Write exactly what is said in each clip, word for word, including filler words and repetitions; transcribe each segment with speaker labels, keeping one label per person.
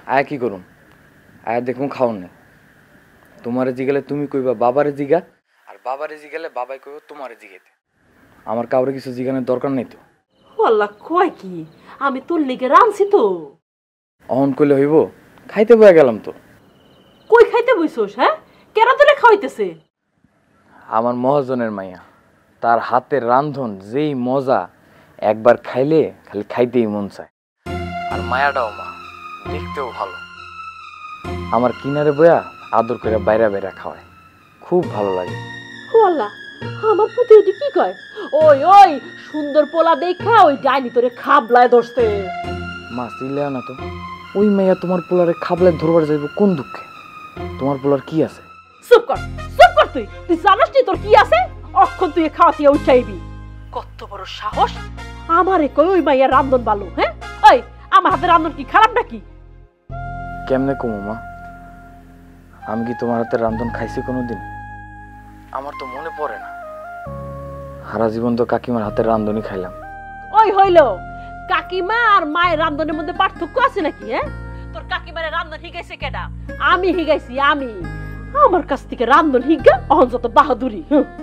Speaker 1: আয়া কি করুন, আয়া দেখুন খাওন না। তোমারে জিগালে তুমি কইবা বাবারে জিগা, আর বাবারে জিগালে বাবাই কইবা তোমারে জিগাইতে। আমার কাউরে কিছু জিগানোর দরকার নেই তো।
Speaker 2: আল্লাহ কয় কি, আমি তোর লেগে রাঁধছি তো।
Speaker 1: অহন কইলে হইব? খাইতে বয়া গেলাম তো।
Speaker 2: কই খাইতে বইছস? হ্যাঁ, কেরা তোরে খাওয়াইতেছে?
Speaker 1: আমার মহাজনের মাইয়া, তার হাতের রান্ধন যেই মজা, একবার খাইলে খালি খাইতেই মন চায়। আর মায়াটাও মা, দেখতেও ভালো। আমার কিনারে বয়া আদর করে বাইরা বাইরা খাওয়ায়, খুব ভালো লাগে।
Speaker 2: ও আল্লাহ, আমার পুতে এটি কি কয়? ওই ওই সুন্দর পোলা দেখা ওই ডাইনি তোরে খাবলায় ধরছে।
Speaker 1: মা চিল্লাও না তো। ওই মাইয়া তোমার পোলারে খাবলায় ধরবার যাইব কোন দুঃখে? তোমার পোলার কি আছে?
Speaker 2: চুপ কর, চুপ কর। তুই তুই জানাস নি তোর কি আছে? অক্ষণ তুই খাওয়াতিয়া উঠাইবি। কত বড় সাহস আমারে কই ওই মাইয়া রান্ধন ভালো? হ্যাঁ, ওই আমার হাতে রান্ধন কি খারাপ নাকি?
Speaker 1: কেমনে কমু মা? আমি কি তোমার হাতের রান্ধন খাইছি কোনোদিন? আমার তো মনে পড়ে না। সারা জীবন তো কাকিমার হাতের রান্ধনই খাইলাম।
Speaker 2: ওই হইল, কাকিমা আর মায়ের রান্ধনের মধ্যে পার্থক্য আছে নাকি? হ্যাঁ, তোর কাকিমারে রান্ধন শিখাইছে কেডা? আমি শিখাইছি। আমি আমার কাছ থেকে রান্ধন শিখা অহন যত বাহাদুরি।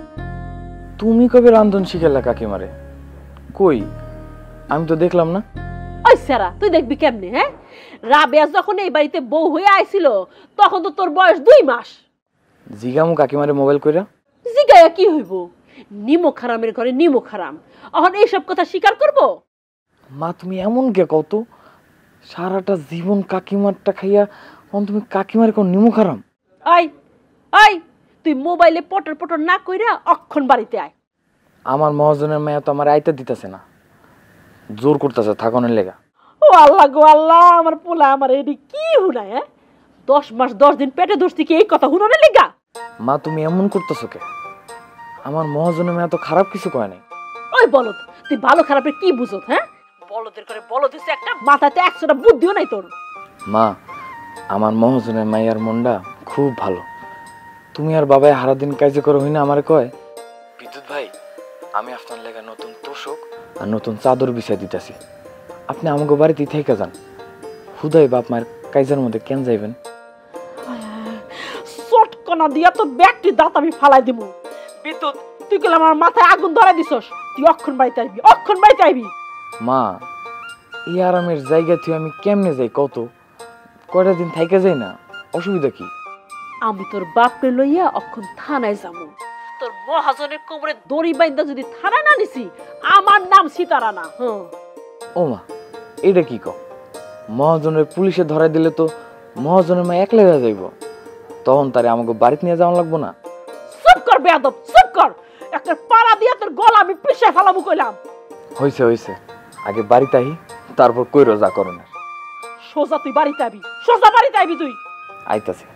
Speaker 1: তুমি কবে রান্ধন শিখাইলা কাকিমারে? কই, আমি তো দেখলাম না।
Speaker 2: ওই সারা, তুই দেখবি কেমনে? হ্যাঁ, রাবেয়া যখন এই বাড়িতে বউ হয়ে আইছিল তখন তো তোর বয়স দুই মাস।
Speaker 1: জিগামু কাকিমারে মোবাইল কইরা?
Speaker 2: জিগায়া কি হইব? নিমো খারামের ঘরে নিমো খারাম, এখন এইসব কথা স্বীকার করব?
Speaker 1: মা তুমি এমন কে কত? সারাটা জীবন কাকিমারটা খাইয়া এখন তুমি কাকিমারে কোন নিমু খারাম?
Speaker 2: আই আই, তুই মোবাইলে পটর পটর না কইরা অক্ষণ বাড়িতে আয়।
Speaker 1: আমার মহাজনের মায়া তো আমার আইতে দিতেছে না, জোর করতেছে থাকনের লেগা।
Speaker 2: ও আল্লাহ গো আল্লাহ, আমার পোলা আমার এডি কি হুনায়? হ্যাঁ, দশ মাস দশ দিন পেটে ধরছি কি এই কথা হুনানে লেগা?
Speaker 1: মা তুমি এমন করতেছো কে? আমার মহাজনের মায়া তো খারাপ কিছু কয় নাই।
Speaker 2: ওই বলদ, তুই ভালো খারাপের কি বুঝত? হ্যাঁ, বলদের করে বলদ হইছে একটা, মাথাতে একশোটা বুদ্ধিও নাই তোর।
Speaker 1: মা আমার মহাজনের মাইয়ার মনটা খুব ভালো। তুমি আর বাবাই হারা দিন কাজে করো হই না আমারে কয়, বিদ্যুৎ ভাই আমি আপনার লেগা নতুন তোষক আর নতুন চাদর বিছাই দিতেছি, আপনি আমাকে বাড়িতে থেকে যান। হুদাই বাপ মায়ের কাজের মধ্যে কেন যাইবেন?
Speaker 2: চটকনা দিয়া তোর ব্যাগটি দাঁত আমি ফালাই দিব। বিদ্যুৎ, তুই গেলে আমার মাথায় আগুন ধরাই দিছস। তুই অক্ষণ বাড়িতে আইবি, অক্ষণ বাড়িতে আইবি।
Speaker 1: মা এই আরামের জায়গা থেকে আমি কেমনে যাই কত? কয়টা দিন থাইকে যাই না, অসুবিধা কি?
Speaker 2: আমি তোর বাপরে লইয়া অক্ষণ থানায় যাবো। তোর মহাজনের কোমরে দড়ি বাইন্দা যদি থানায় না নিছি, আমার নাম সীতারা না। হ্যাঁ,
Speaker 1: ও মা এইটা কি কও? মহাজনের পুলিশে ধরাই দিলে তো মহাজনের মা একলা হয়ে যাইব, তখন তারে আমাকে বাড়িতে নিয়ে যাওয়া লাগবো না?
Speaker 2: চুপ কর বেয়াদব, চুপ কর। একটা পাড়া দিয়া তোর গলা আমি পিষে ফেলাবো কইলাম।
Speaker 1: হইছে হইছে, আগে বাড়িতে আহি, তারপর কইরো যা করো না।
Speaker 2: সোজা তুই বাড়িতে আবি, সোজা বাড়িতে আবি তুই।
Speaker 1: আইতাছি।